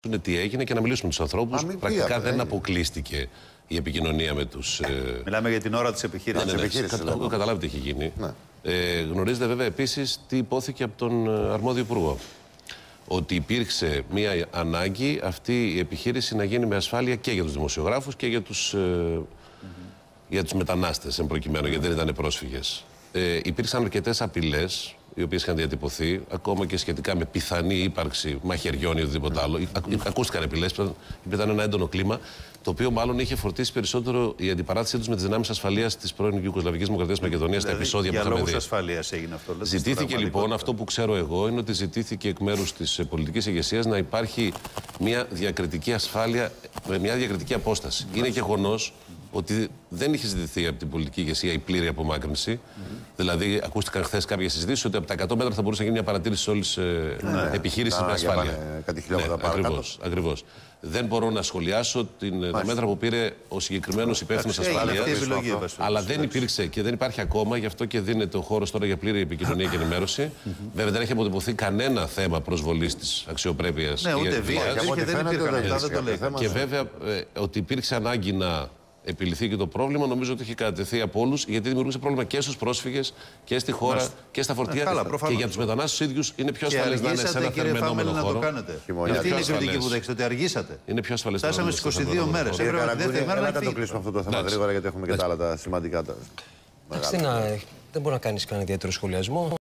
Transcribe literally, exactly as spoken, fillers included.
τι έγινε και να μιλήσουμε με τους ανθρώπους. Πρακτικά δεν αποκλείστηκε η επικοινωνία με τους... Ε... Μιλάμε για την ώρα της επιχείρησης. Ναι, ναι, ναι, ναι. Έχω καταλάβει τι έχει γίνει. Ναι. Ε, γνωρίζετε βέβαια επίσης τι υπόθηκε από τον αρμόδιο υπουργό. Ότι υπήρξε μια ανάγκη αυτή η επιχείρηση να γίνει με ασφάλεια και για τους δημοσιογράφους και για τους, ε, mm-hmm. για τους μετανάστες, εν προκειμένου, mm-hmm. γιατί δεν ήταν πρόσφυγες. Ε, υπήρξαν αρκετές απειλές, οι οποίες είχαν διατυπωθεί, ακόμα και σχετικά με πιθανή ύπαρξη μαχαιριών ή οτιδήποτε άλλο. Mm-hmm. Ακούστηκαν απειλές, υπήρχαν ένα έντονο κλίμα, το οποίο μάλλον είχε φορτίσει περισσότερο η αντιπαράθεσή τους με τις δυνάμεις ασφαλείας της πρώην Ιουγκοσλαβικής Δημοκρατίας Μακεδονίας στα επεισόδια που είχαμε δει. Για λόγους ασφαλείας έγινε αυτό. Ζητήθηκε λοιπόν, αυτό που ξέρω εγώ, είναι ότι ζητήθηκε εκ μέρους της πολιτικής ηγεσίας να υπάρχει μια διακριτική ασφάλεια, με μια διακριτική απόσταση. Mm-hmm. Είναι γεγονός ότι δεν είχε ζητηθεί από την πολιτική ηγεσία η πλήρη απομάκρυνση. Mm-hmm. Δηλαδή, ακούστηκαν χθες κάποιες συζητήσεις ότι από τα εκατό μέτρα θα μπορούσε να γίνει μια παρατήρηση τη όλη ε, επιχείρηση με ασφάλεια. Κάτι χιλιόμετρα ναι, ακριβώς, ακριβώς. Δεν μπορώ να σχολιάσω την, τα μέτρα που πήρε ο συγκεκριμένος υπεύθυνος ασφάλειας. Αλλά δεν υπήρξε και δεν υπάρχει ακόμα, γι' αυτό και δίνεται ο χώρος τώρα για πλήρη επικοινωνία και ενημέρωση. Βέβαια, δεν έχει αποτυπωθεί κανένα θέμα προσβολής της αξιοπρέπειας. Ναι, ούτε βία. Και βέβαια, ότι υπήρξε ανάγκη να επιληθεί και το πρόβλημα, νομίζω ότι έχει κατατεθεί από όλους, γιατί δημιουργούσε πρόβλημα και στους πρόσφυγες και στη χώρα Μάλιστα. και στα φορτία. Ε, καλά, και για τους μετανάστες τους ίδιους είναι πιο ασφαλές να είναι σε ένα θερμενόμενο χώρο. Να το κάνετε. Αυτή είναι η κριτική που δέχεστε, ότι αργήσατε. Είναι πιο ασφαλές. Φτάσαμε στις είκοσι δύο μέρες. Έπρεπε να δεύτερη μέρα να το κλείσουμε αυτό το θέμα γρήγορα, γιατί έχουμε και τα άλλα τα σημαντικά. Δεν μπορεί να κάνεις κανένα ιδιαίτερο σχολιασμό.